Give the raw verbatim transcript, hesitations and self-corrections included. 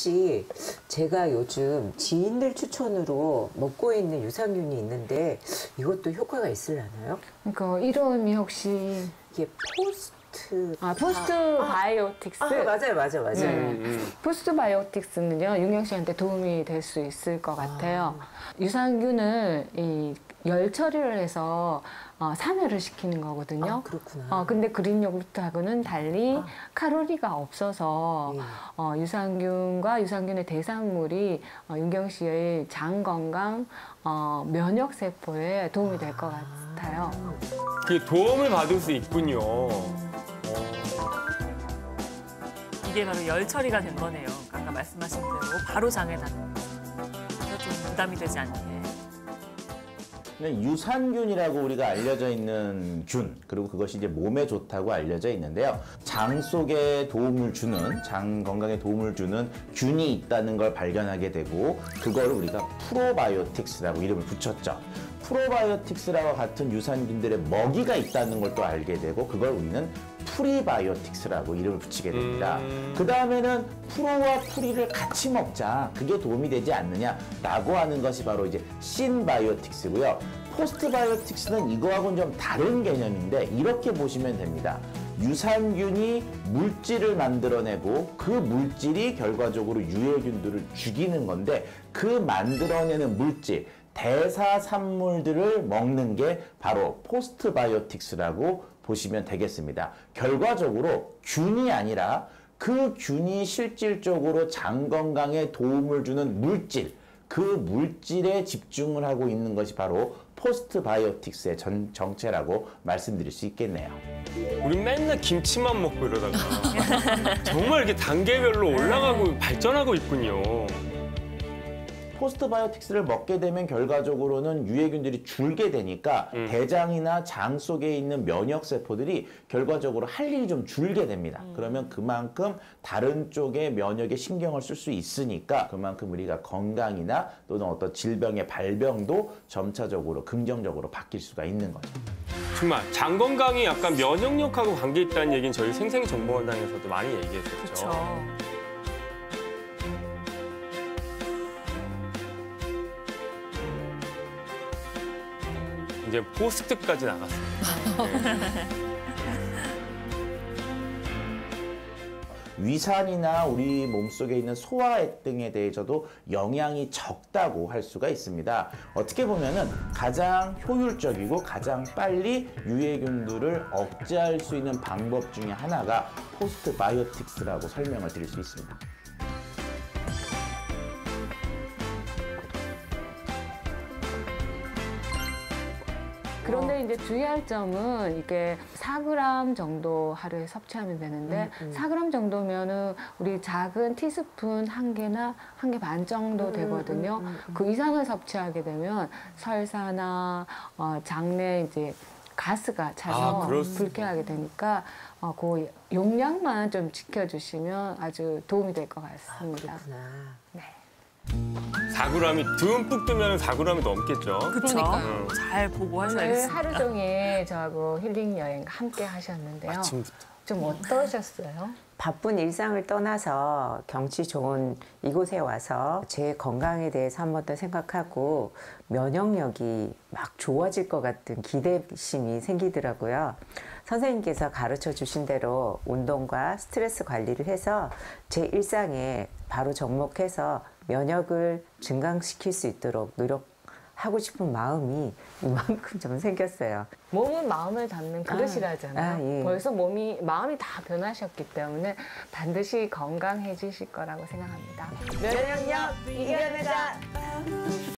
혹시 제가 요즘 지인들 추천으로 먹고 있는 유산균이 있는데 이것도 효과가 있으려나요? 그러니까 이름이 혹시 이게 포스트 아 포스트 아, 바이오틱스. 아, 맞아요, 맞아요, 맞아요. 네. 음, 음. 포스트 바이오틱스는요 윤경 씨한테 도움이 될 수 있을 것 같아요. 아. 유산균을 이 열 처리를 해서 어, 산화를 시키는 거거든요. 아, 그렇구나. 어, 근데 그린 요구르트하고는 달리 아. 칼로리가 없어서 예. 어, 유산균과 유산균의 대상물이 어, 윤경 씨의 장 건강, 어, 면역 세포에 도움이 될 것 같아요. 그 도움을 받을 수 있군요. 이게 바로 열 처리가 된 거네요. 아까 말씀하신 대로 바로 장에 닿는 거. 그래서 좀 부담이 되지 않게. 유산균이라고 우리가 알려져 있는 균, 그리고 그것이 이제 몸에 좋다고 알려져 있는데요. 장 속에 도움을 주는, 장 건강에 도움을 주는 균이 있다는 걸 발견하게 되고, 그걸 우리가 프로바이오틱스라고 이름을 붙였죠. 프로바이오틱스라고 같은 유산균들의 먹이가 있다는 걸 또 알게 되고, 그걸 우리는 프리바이오틱스라고 이름을 붙이게 됩니다. 음... 그 다음에는 프로와 프리를 같이 먹자, 그게 도움이 되지 않느냐라고 하는 것이 바로 이제 신바이오틱스고요. 포스트바이오틱스는 이거하고는 좀 다른 개념인데 이렇게 보시면 됩니다. 유산균이 물질을 만들어내고 그 물질이 결과적으로 유해균들을 죽이는 건데, 그 만들어내는 물질, 대사산물들을 먹는 게 바로 포스트바이오틱스라고 보시면 되겠습니다. 결과적으로 균이 아니라 그 균이 실질적으로 장 건강에 도움을 주는 물질, 그 물질에 집중을 하고 있는 것이 바로 포스트바이오틱스의 전, 정체라고 말씀드릴 수 있겠네요. 우리 맨날 김치만 먹고 이러다가 정말 이렇게 단계별로 올라가고 발전하고 있군요. 포스트바이오틱스를 먹게 되면 결과적으로는 유해균들이 줄게 되니까 음. 대장이나 장 속에 있는 면역세포들이 결과적으로 할 일이 좀 줄게 됩니다. 음. 그러면 그만큼 다른 쪽에 면역에 신경을 쓸 수 있으니까 그만큼 우리가 건강이나 또는 어떤 질병의 발병도 점차적으로 긍정적으로 바뀔 수가 있는 거죠. 정말 장 건강이 약간 면역력하고 관계 있다는 얘기는 저희 생생정보원장에서도 많이 얘기했었죠. 그렇죠. 이제 포스트까지 나갔습니다. 네. 위산이나 우리 몸속에 있는 소화액 등에 대해서도 영향이 적다고 할 수가 있습니다. 어떻게 보면은 가장 효율적이고 가장 빨리 유해균들을 억제할 수 있는 방법 중에 하나가 포스트바이오틱스라고 설명을 드릴 수 있습니다. 그런데 이제 주의할 점은 이게 사 그램 정도 하루에 섭취하면 되는데 음, 음. 사 그램 정도면은 우리 작은 티스푼 한 개나 한 개 반 정도 되거든요. 음, 음, 음, 음. 그 이상을 섭취하게 되면 설사나 어, 장내 이제 가스가 차서 아, 그렇습니다. 불쾌하게 되니까 어, 그 용량만 좀 지켜주시면 아주 도움이 될 것 같습니다. 아, 그렇구나. 네. 사 그램이 듬뿍 뜨면 사 그램이 넘겠죠. 그렇죠. 그러니까요. 잘 보고 오늘 하셔야겠습니다. 하루 종일 저하고 힐링 여행 함께 하셨는데요. 아침부터. 좀 어떠셨어요? 바쁜 일상을 떠나서 경치 좋은 이곳에 와서 제 건강에 대해서 한 번 더 생각하고 면역력이 막 좋아질 것 같은 기대심이 생기더라고요. 선생님께서 가르쳐 주신 대로 운동과 스트레스 관리를 해서 제 일상에 바로 접목해서 면역을 증강시킬 수 있도록 노력하고 싶은 마음이 이만큼 좀 생겼어요. 몸은 마음을 담는 그릇이라잖아요. 아, 예. 벌써 몸이, 마음이 다 변하셨기 때문에 반드시 건강해지실 거라고 생각합니다. 면역력 이겨내자!